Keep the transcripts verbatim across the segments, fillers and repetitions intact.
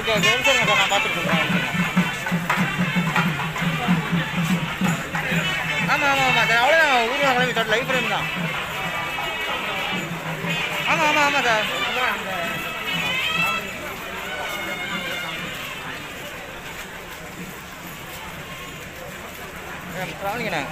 Okay okay சரிங்க sir நான் பார்த்துட்டு சொல்கிறேன். ஆமாம் ஆமாம் ஆமாம் சார் அவ்வளோதான் ஊர்வலம் கிளம்பி சார் லைஃப் ஃப்ரேம் தான். ஆமாம் ஆமாம் ஆமாம் சார் வாங்கினேன்.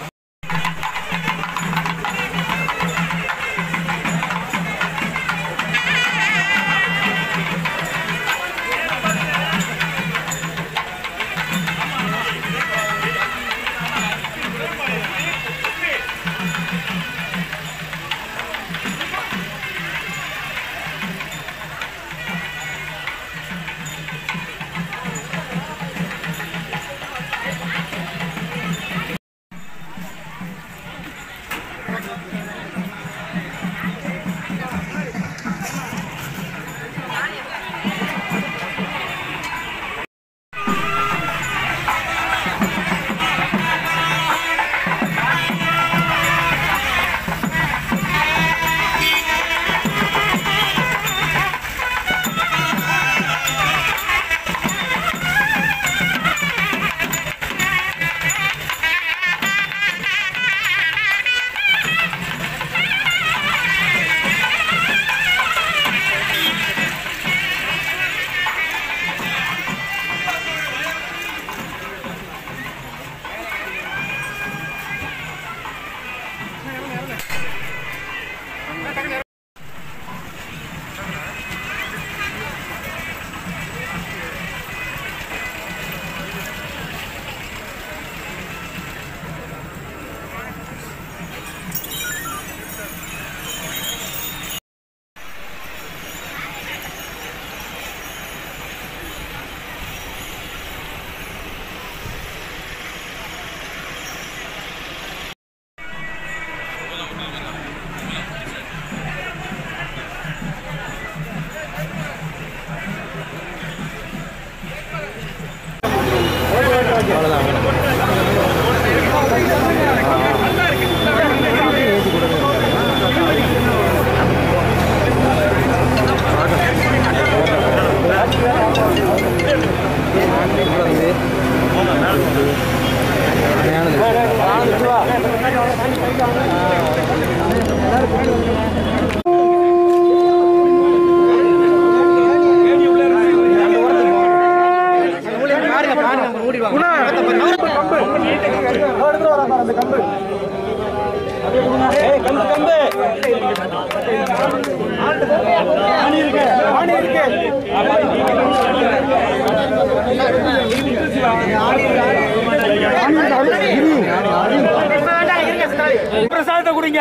பிரசாதத்தை குடிங்க.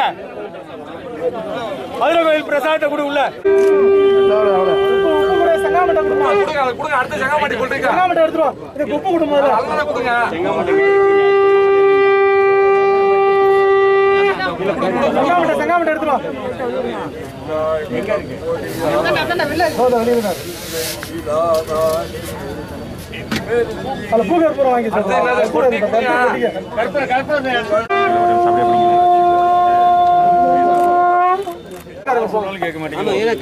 மதுரை கோயில் பிரசாதத்தை குடி உள்ள செங்காமட்டை கொடுங்க. அடுத்த செங்காமட்டை கொடுங்க. செங்காமட்டை எடுத்துருவோம். இது உப்பு கொடுங்க. அதனால கொடுங்க. செங்காமட்டை செங்காமட்டை எடுத்துருவோம். பூ கற்பூரம் வாங்கி கேட்க மாட்டேங்க.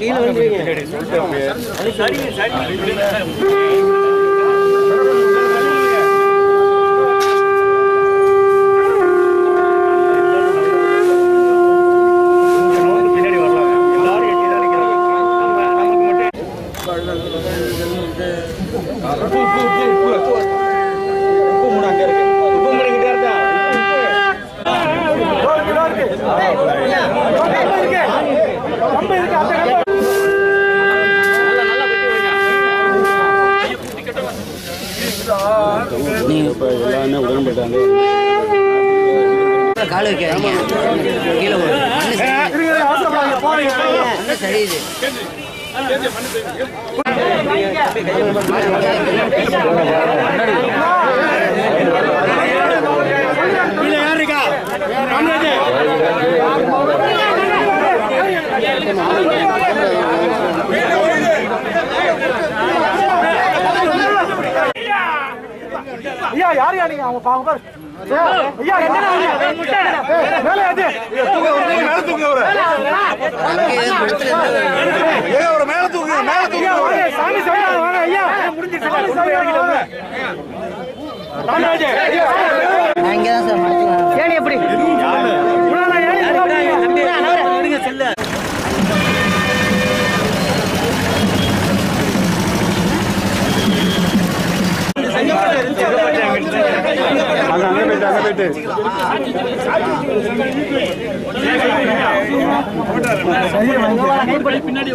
கால வைக்காதீங்க கீழே சரி இது யார் இருக்கா ஐயா யார் யா நீங்க அவங்க பாவம் பாரு ஐயா என்ன மேல ஏத்து மேல தூக்கு ஒரு ஏ ஒரு மேல தூக்கு மேல தூக்கு சாமி சொல்றாங்க வாங்க ஐயா நான் இங்கே தான் சார் மறைச்சிக்கலாம். ஏன் எப்படி செல்ல பின்னாடி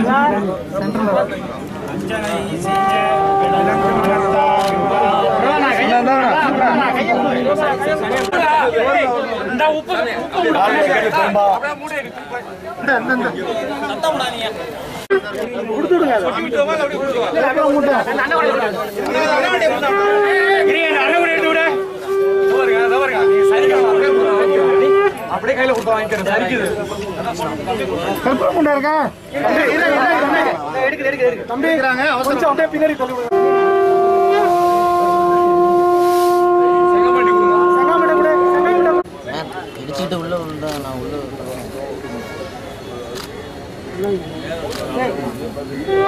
அப்படியே கையில கொடுத்து வாங்கிக்கிறேன். தம்பி கொஞ்சம் அப்படியே பின்னாடி தள்ளி விடுங்க. இடிச்சுட்டு உள்ள விழுந்தா நான் உள்ள